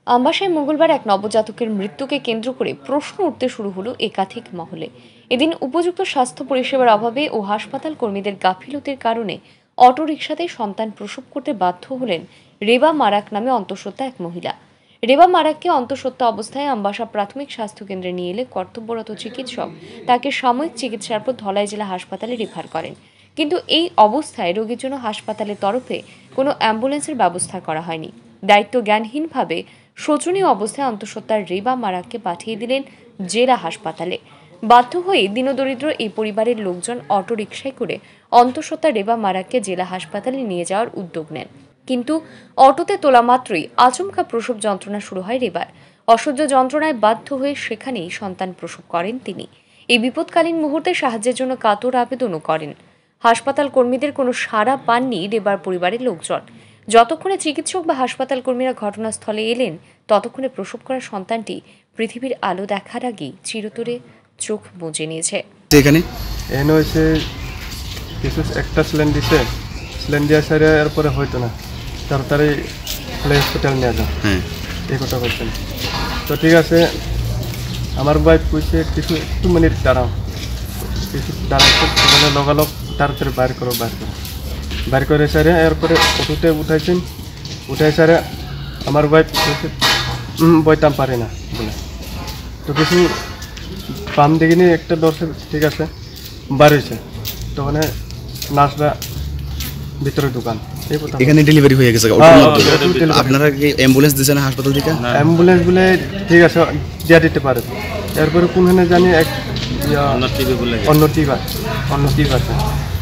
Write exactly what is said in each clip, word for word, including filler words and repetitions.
আমবাসায় মঙ্গলবার এক নবজাতকের মৃত্যুকে কেন্দ্র করে প্রশ্ন উঠতে শুরু হলো একাধিক মহলে। এদিন উপযুক্ত স্বাস্থ্য পরিষেবার অভাবে ও হাসপাতাল কর্মীদের গাফিলতির কারণে অটোরিকশাতে সন্তান প্রসব করতে বাধ্য হলেন রেবা মারাক নামে অন্তঃসত্ত্বা এক মহিলা। রেবা মারাককে অন্তঃসত্ত্বা অবস্থায় আমবাসা প্রাথমিক স্বাস্থ্য কেন্দ্রে নিয়ে এলে কর্তব্যরত চিকিৎসক তাকে সাময়িক চিকিৎসার পর ধলাই জেলা হাসপাতালে রেফার করেন। কিন্তু এই অবস্থায় রোগীর জন্য হাসপাতালের তরফে কোনো অ্যাম্বুলেন্সের ব্যবস্থা করা হয়নি। দায়িত্ব জ্ঞানহীনভাবে শোচনীয় অবস্থায় অন্তঃসত্ত্বা রেবা মারাককে পাঠিয়ে দিলেন জেলা হাসপাতালে। বাধ্য হয়ে দীনদরিদ্র এই পরিবারের লোকজন অটোরিকশায় করে অন্তঃসত্ত্বা রেবা মারাককে জেলা হাসপাতালে নিয়ে যাওয়ার উদ্যোগ নেন। কিন্তু অটোতে তোলা মাত্রই আচমকা প্রসব যন্ত্রণা শুরু হয় রেবার। অসহ্য যন্ত্রণায় বাধ্য হয়ে সেখানেই সন্তান প্রসব করেন তিনি। এই বিপদকালীন মুহূর্তে সাহায্যের জন্য কাতর আবেদনও করেন। হাসপাতাল কর্মীদের কোনো সাড়া পাননি রেবার পরিবারের লোকজন। যতক্ষণে চিকিৎসক বা হাসপাতাল কর্মীরা ঘটনাস্থলে এলেন ততক্ষণে প্রসব করা সন্তানটি পৃথিবীর আলো দেখার আগেই চিরতরে চোখ বুজে নিয়েছে। এখানে এনে হয়েছে কিছু একটা স্যালাইন দিছে, স্যালাইন দেওয়া সারে এরপরে হয়তো না, তাড়াতাড়ি হসপিটাল নিয়ে যাও, হ্যাঁ এই কথা বলছেন। তো ঠিক আছে, আমার ওয়াইফ কইছে কিছু একটু মিনিট দাঁড়াও, কিছু দাঁড়াতে মানে লগালগ তাড়াতাড়ি বাইর করো বাইর করো বাইর করে সারে এরপরে অটোতে উঠাইছেন। উঠাই সারে আমার ওয়াইফ কইছে বইতাম পারে না বলে, তো কিছু পাম দেখিনি একটা দর্শক ঠিক আছে বার হয়েছে, তখন নার্সরা ভিতরে দোকান এখানে ডেলিভারি হয়ে গেছে। আপনারা কি অ্যাম্বুলেন্স দিয়েছেন হাসপাতাল থেকে? অ্যাম্বুলেন্স বলে ঠিক আছে দেওয়া দিতে পারে, এরপরে কোনখানে জানি এক অন্য টিপ আছে অন্য টিপ আছে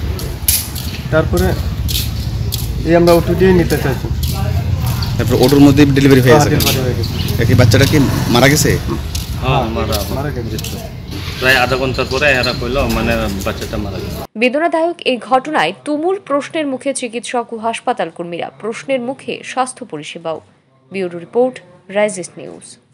তারপরে এই আমরা অটো দিয়ে নিতে চাইছি। তারপর অটোর মধ্যে ডেলিভারি হয়ে গেছে। কি বাচ্চাটা কি মারা গেছে? হ্যাঁ মারা মারা গেছে প্রায় আধা ঘন্টার পরে এরা কইল মানে বাচ্চাটা মারা গেছে। বেদনাদায়ক এই ঘটনায় তুমুল প্রশ্নের মুখে চিকিৎসক ও হাসপাতাল কর্মীরা, প্রশ্নের মুখে স্বাস্থ্য পরিষেবাও। Bureau report, Rising news.